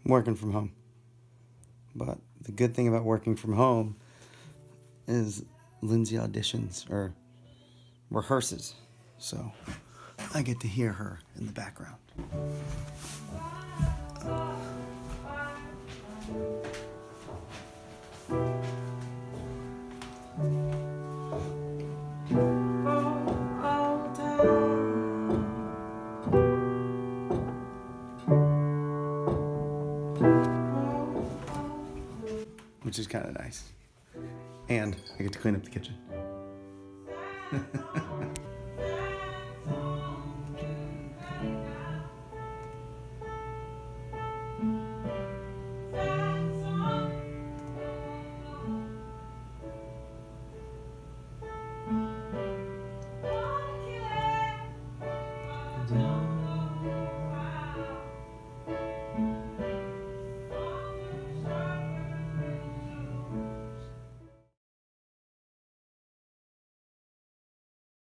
working from home. But the good thing about working from home is Lindsey auditions or rehearses. So I get to hear her in the background. Which is kind of nice. And I get to clean up the kitchen.